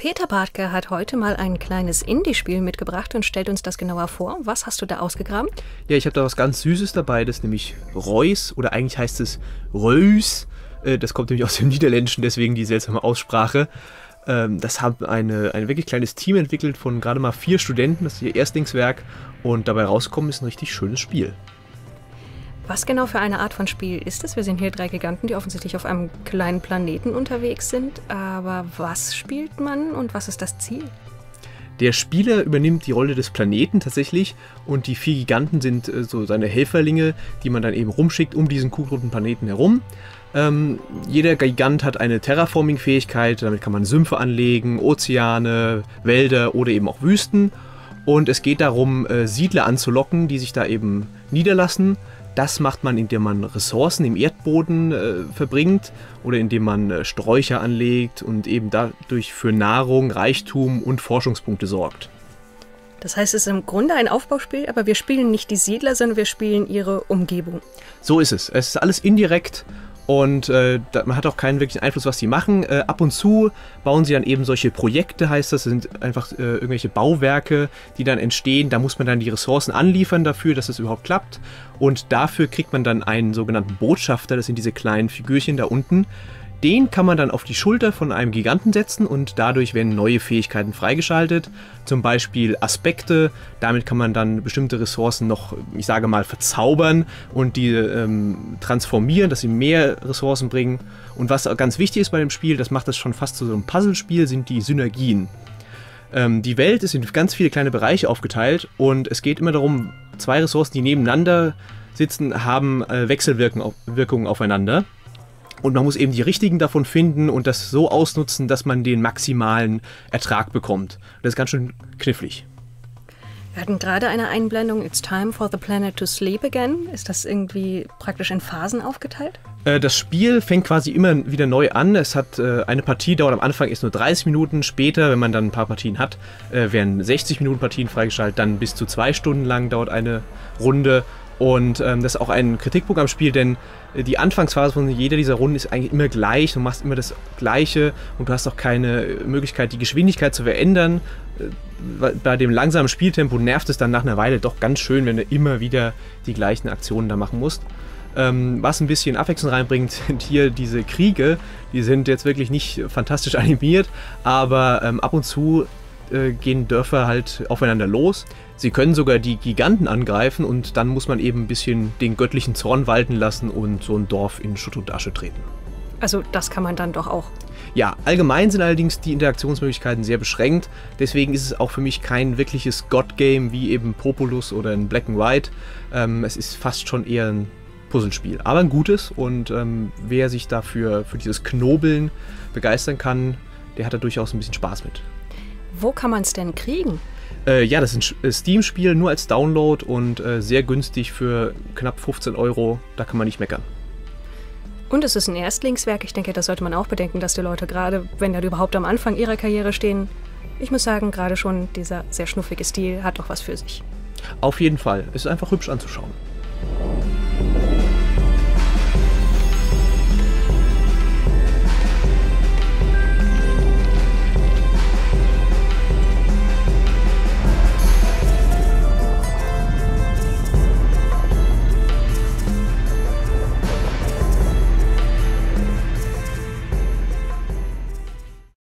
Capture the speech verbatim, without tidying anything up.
Peter Bartke hat heute mal ein kleines Indie-Spiel mitgebracht und stellt uns das genauer vor. Was hast du da ausgegraben? Ja, ich habe da was ganz Süßes dabei, das ist nämlich Reus, oder eigentlich heißt es Reus. Das kommt nämlich aus dem Niederländischen, deswegen die seltsame Aussprache. Das hat eine, ein wirklich kleines Team entwickelt von gerade mal vier Studenten, das ist ihr Erstlingswerk, und dabei rauskommen ist ein richtig schönes Spiel. Was genau für eine Art von Spiel ist es? Wir sind hier drei Giganten, die offensichtlich auf einem kleinen Planeten unterwegs sind. Aber was spielt man und was ist das Ziel? Der Spieler übernimmt die Rolle des Planeten tatsächlich und die vier Giganten sind äh, so seine Helferlinge, die man dann eben rumschickt um diesen kugelrunden Planeten herum. Ähm, jeder Gigant hat eine Terraforming-Fähigkeit, damit kann man Sümpfe anlegen, Ozeane, Wälder oder eben auch Wüsten. Und es geht darum, äh, Siedler anzulocken, die sich da eben niederlassen. Das macht man, indem man Ressourcen im Erdboden äh, verbringt oder indem man äh, Sträucher anlegt und eben dadurch für Nahrung, Reichtum und Forschungspunkte sorgt. Das heißt, es ist im Grunde ein Aufbauspiel, aber wir spielen nicht die Siedler, sondern wir spielen ihre Umgebung. So ist es. Es ist alles indirekt. Und äh, da, man hat auch keinen wirklichen Einfluss, was sie machen. Äh, ab und zu bauen sie dann eben solche Projekte, heißt das, das sind einfach äh, irgendwelche Bauwerke, die dann entstehen. Da muss man dann die Ressourcen anliefern dafür, dass es überhaupt klappt. Und dafür kriegt man dann einen sogenannten Botschafter, das sind diese kleinen Figürchen da unten. Den kann man dann auf die Schulter von einem Giganten setzen und dadurch werden neue Fähigkeiten freigeschaltet. Zum Beispiel Aspekte, damit kann man dann bestimmte Ressourcen noch, ich sage mal, verzaubern und die ähm, transformieren, dass sie mehr Ressourcen bringen. Und was ganz wichtig ist bei dem Spiel, das macht das schon fast zu so einem Puzzlespiel, sind die Synergien. Ähm, die Welt ist in ganz viele kleine Bereiche aufgeteilt und es geht immer darum, zwei Ressourcen, die nebeneinander sitzen, haben äh, Wechselwirkungen aufeinander. Und man muss eben die richtigen davon finden und das so ausnutzen, dass man den maximalen Ertrag bekommt. Das ist ganz schön knifflig. Wir hatten gerade eine Einblendung, It's time for the planet to sleep again. Ist das irgendwie praktisch in Phasen aufgeteilt? Äh, das Spiel fängt quasi immer wieder neu an. Es hat äh, eine Partie, dauert am Anfang erst nur dreißig Minuten. Später, wenn man dann ein paar Partien hat, äh, werden sechzig Minuten Partien freigeschaltet. Dann bis zu zwei Stunden lang dauert eine Runde. Und ähm, das ist auch ein Kritikpunkt am Spiel, denn äh, die Anfangsphase von jeder dieser Runden ist eigentlich immer gleich. Du machst immer das Gleiche und du hast auch keine Möglichkeit, die Geschwindigkeit zu verändern. Äh, bei dem langsamen Spieltempo nervt es dann nach einer Weile doch ganz schön, wenn du immer wieder die gleichen Aktionen da machen musst. Ähm, was ein bisschen Abwechslung reinbringt, sind hier diese Kriege. Die sind jetzt wirklich nicht fantastisch animiert, aber ähm, ab und zu äh, gehen Dörfer halt aufeinander los. Sie können sogar die Giganten angreifen und dann muss man eben ein bisschen den göttlichen Zorn walten lassen und so ein Dorf in Schutt und Asche treten. Also das kann man dann doch auch. Ja, allgemein sind allerdings die Interaktionsmöglichkeiten sehr beschränkt. Deswegen ist es auch für mich kein wirkliches God-Game wie eben Populous oder ein Black and White. Ähm, es ist fast schon eher ein Puzzlespiel, aber ein gutes. Und ähm, wer sich dafür für dieses Knobeln begeistern kann, der hat da durchaus ein bisschen Spaß mit. Wo kann man es denn kriegen? Äh, ja, das ist ein Steam-Spiel, nur als Download und äh, sehr günstig für knapp fünfzehn Euro. Da kann man nicht meckern. Und es ist ein Erstlingswerk. Ich denke, das sollte man auch bedenken, dass die Leute gerade, wenn die überhaupt am Anfang ihrer Karriere stehen, ich muss sagen, gerade schon dieser sehr schnuffige Stil hat doch was für sich. Auf jeden Fall. Es ist einfach hübsch anzuschauen.